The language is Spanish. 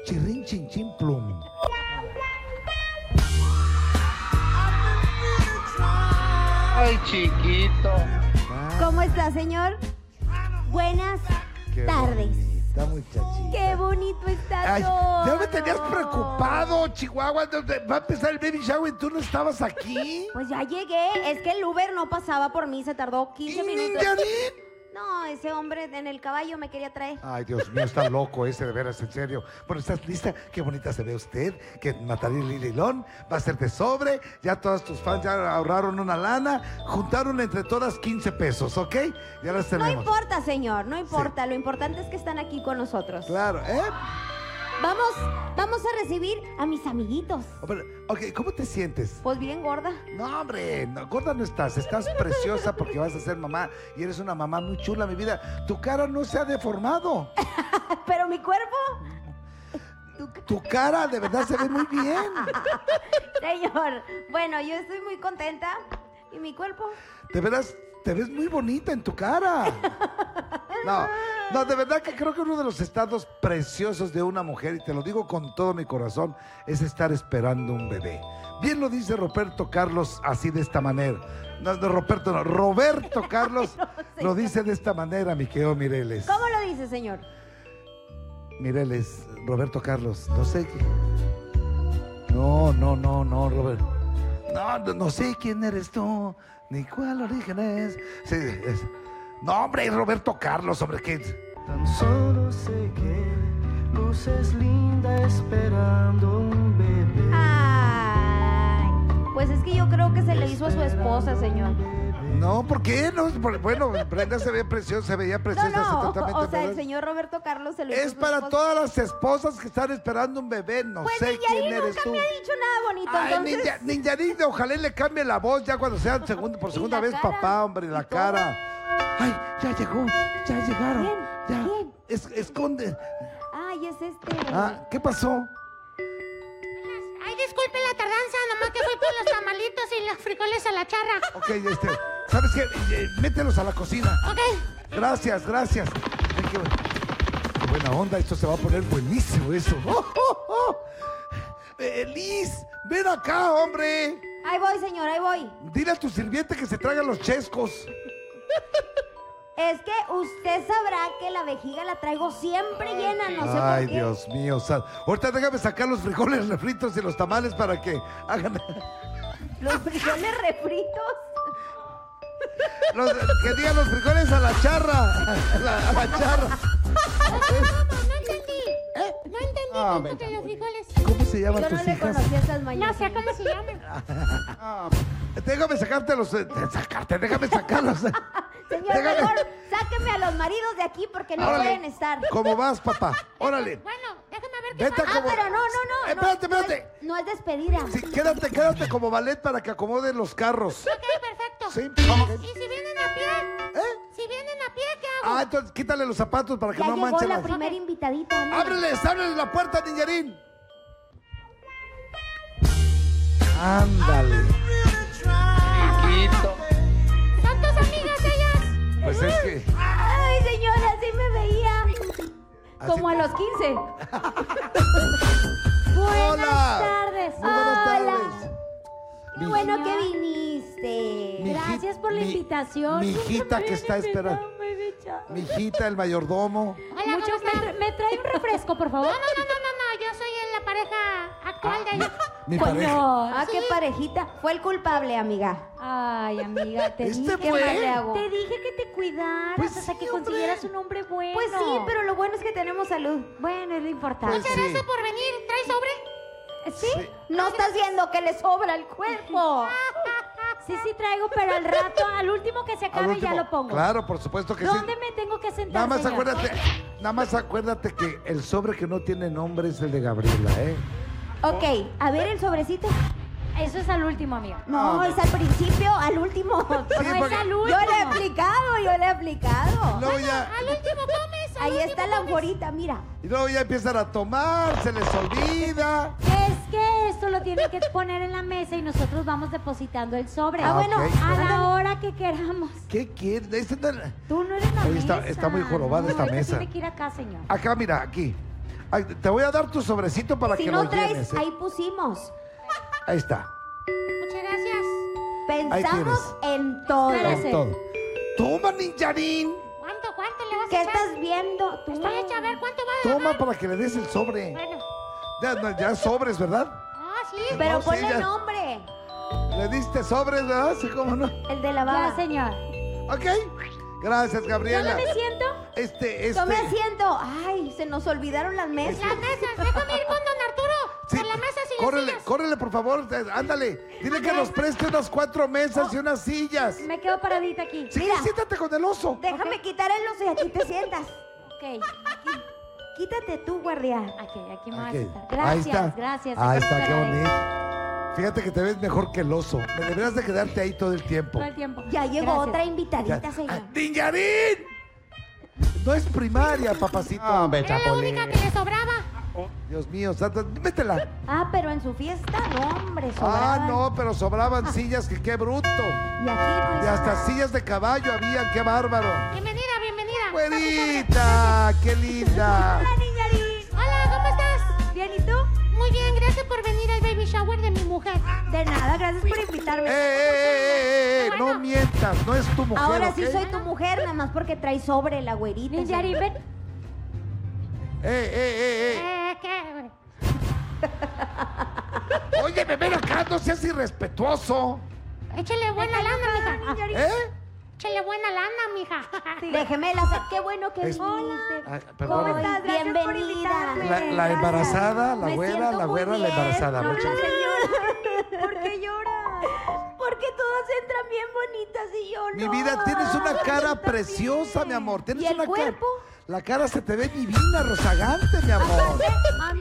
Chirrin, chin, chin, plum. Ay, chiquito. ¿Cómo está, señor? Buenas tardes. Bonita, muchachita. Qué bonito está Ay, todo. ya me tenías preocupado, Chihuahua. Va a empezar el baby shower y tú no estabas aquí. Pues ya llegué. Es que el Uber no pasaba por mí. Se tardó 15 minutos. Ninjarín. No, ese hombre en el caballo me quería traer. Ay, Dios mío, está loco ese, de veras, en serio. Bueno, ¿estás lista? Qué bonita se ve usted. Que Natalia Lililón va a ser de sobre. Ya todas tus fans ya ahorraron una lana. Juntaron entre todas 15 pesos, ¿ok? Ya las No tenemos. importa, señor, no importa. Sí. Lo importante es que están aquí con nosotros. Claro, ¿eh? Vamos a recibir a mis amiguitos. Hombre, ok, ¿cómo te sientes? Pues bien gorda. No, hombre, no, gorda no estás. Estás preciosa porque vas a ser mamá. Y eres una mamá muy chula, mi vida. Tu cara no se ha deformado. Pero mi cuerpo, Tu cara de verdad se ve muy bien. señor. Bueno, yo estoy muy contenta. ¿Y mi cuerpo? De veras, te ves muy bonita en tu cara. No, de verdad que creo que uno de los estados preciosos de una mujer, y te lo digo con todo mi corazón, es estar esperando un bebé. Bien lo dice Roberto Carlos así de esta manera. Roberto Carlos lo dice de esta manera, mi querido Mireles. ¿Cómo lo dice, señor? Mireles, Roberto Carlos, no sé qué. No, Roberto. No sé quién eres tú, ni cuál origen es. Sí, no, hombre, es Roberto Carlos, hombre, ¿qué? Tan solo sé que luces linda esperando un bebé. Ay, pues es que yo creo que se le hizo a su esposa, señor. No, ¿por qué? No, bueno, Brenda se veía preciosa hace totalmente. O sea, el ¿verdad? señor Roberto Carlos se lo hizo a Es su para esposa. todas las esposas que están esperando un bebé, no Pues sé quién Ninjarín eres nunca tú. me ha dicho nada bonito, Ay, entonces... Ninjarín, ojalá y le cambie la voz ya cuando sea por Y segunda la vez cara, papá, hombre, y la y todo. cara. Ay, ya llegó, ya llegaron. ¿Quién? Ya. ¿Quién? Esconde. Ay, es este... Ah, ¿qué pasó? Ay, disculpe la tardanza, nomás que fui por los tamalitos y los frijoles a la charra. Ok, ¿sabes qué? Mételos a la cocina. Ok. Gracias. Ay, qué buena onda, esto se va a poner buenísimo, eso. Liz, ven acá, hombre. Ahí voy, señor, ahí voy. Dile a tu sirviente que se traiga los chescos. Es que usted sabrá que la vejiga la traigo siempre llena, no sé Ay, por qué. Dios mío. Ahorita déjame sacar los frijoles refritos y los tamales para que hagan... Los frijoles refritos. Que digan los frijoles a la charra. A la charra. No entendí. No entendí Ah, cómo venga. que los frijoles. ¿Cómo se llaman Yo no tus le hijas? conocía esas mañanas. No sé cómo se llaman. Déjame sacártelos. Déjame sacarlos. Señor, Déjame. mejor sáqueme a los maridos de aquí porque no Órale. pueden estar. ¿Cómo vas, papá? Órale. Bueno, déjame ver qué Vete pasa. Ah, pero no. Espérate. No es despedida. Sí, quédate como ballet para que acomoden los carros. Ok, perfecto. Sí. ¿Y si vienen a pie? ¿Eh? Si vienen a pie, ¿qué hago? Ah, entonces quítale los zapatos para que Ya no llegó manchen la las... primera invitadita, ¿no? ¡Ábreles la puerta, Ninjarín! Ándale. Chiquito. ¿Son tus amigas ellas? Pues es que... Ay, señora, así me veía. así- Como a los 15. ¡Hola! tardes. Muy buenas Hola. tardes. Qué bueno que viniste. Mi Gracias por la invitación. Mi hijita que está esperando. Mi hijita, el mayordomo. Hola, Mucho, ¿cómo están? ¿me trae un refresco, por favor? No, yo soy la pareja actual de ella. Mi pareja. Ah, qué parejita. Fue el culpable, amiga. Ay, amiga, te ¿Este dije, fue? ¿Qué más le hago? te dije que te cuidaras Pues hasta sí, que hombre. consiguieras un hombre bueno. Pues sí, pero lo bueno es que tenemos salud. Bueno, es lo importante. Pues Muchas sí. gracias por venir. ¿Traes sobre? ¿Sí? Sí. No estás viendo que le sobra el cuerpo. Sí, traigo, pero al rato, al último que se Al acabe último. ya lo pongo. Claro, por supuesto que ¿Dónde sí. me tengo que sentar, Nada más señor? acuérdate que el sobre que no tiene nombre es el de Gabriela, ¿eh? Ok, a ver el sobrecito. Eso es al último, amiga. No, es al principio, al último. Sí, No es porque- al Yo último. le he aplicado. Luego ya, Al último comes. al Ahí último está la comes. anforita, mira. y luego ya empiezan a tomar, se les olvida. Es que esto lo tienen que poner en la mesa y nosotros vamos depositando el sobre. Ah, bueno, ok. a la hora que queramos. ¿Qué quieres? Tú no eres la Oye, mesa. está muy jorobada esta esto mesa. tiene que ir acá, señor. Acá, mira, aquí. Ay, te voy a dar tu sobrecito para Si que no lo traes, llenes. ahí pusimos. Ahí está. Muchas gracias. Pensamos en todo. Espérese. Todo. Toma, Ninjarín. ¿Cuánto le vas a ¿Qué echar? estás viendo tú? Estoy hecha a ver cuánto va a Toma para que le des el sobre. Bueno. Ya sobres, ¿verdad? Ah, sí. Pero No, sí, ponle ya. nombre. Le diste sobres, ¿verdad? Sí, cómo no. El de la Ya, baba. señor. Ok. Gracias, ¿Yo Gabriela. no me siento? Tome asiento. Ay, se nos olvidaron las mesas. Las mesas. Déjame ir con don Arturo. Sí, Por la mesa sin córrele, sillas. córrele, por favor. Ándale. Dile que nos preste unas 4 mesas y unas sillas. Me quedo paradita aquí. Sí, Mira. siéntate con el oso. Déjame quitar el oso y aquí te sientas. Ok. Quítate tú, guardia. Aquí me voy a Ok. sentar. Ahí Gracias, está. gracias. Ahí Aquí está, qué esperaré. bonito. Fíjate que te ves mejor que el oso. Me deberías de quedarte ahí todo el tiempo. Todo el tiempo. Ya llegó Gracias. otra invitadita, Ya. señor. ¡Niñarín! No es primaria, papacito. Era la única que le sobraba. Dios mío, santa, métela. Ah, pero en su fiesta, no, hombre, Ah, sobraban. no, pero sobraban sillas, que qué bruto. Y aquí, pues... Y hasta sillas de caballo había, qué bárbaro. Bienvenida. Güerita, qué linda. ¡Hola, Niñarín! Hola, ¿cómo estás? ¿Bien y tú? Muy bien, gracias por venir al baby shower de mi mujer. De nada, gracias por invitarme. Bueno. No mientas, no es tu mujer. Ahora ¿ok? sí soy tu mujer, nada más porque traes sobre la güerita. Ninjarín, ven. ¿Qué? Oye, ven acá, no seas irrespetuoso. Échale buena lana, mija. ¿Eh? Échale buena lana, mija. Déjeme la... Qué bueno que Es- viniste. Ay, ¿Cómo perdón. estás? Bienvenida. La embarazada, la Me güera, siento la muy güera, la bien. embarazada. No, Muchas- señora. ¿Por qué llora? Porque todas entran bien bonitas y yo no. Mi vida, tienes una cara Yo preciosa, también. mi amor. Tienes ¿Y el una cuerpo? La cara se te ve divina, rozagante, mi amor.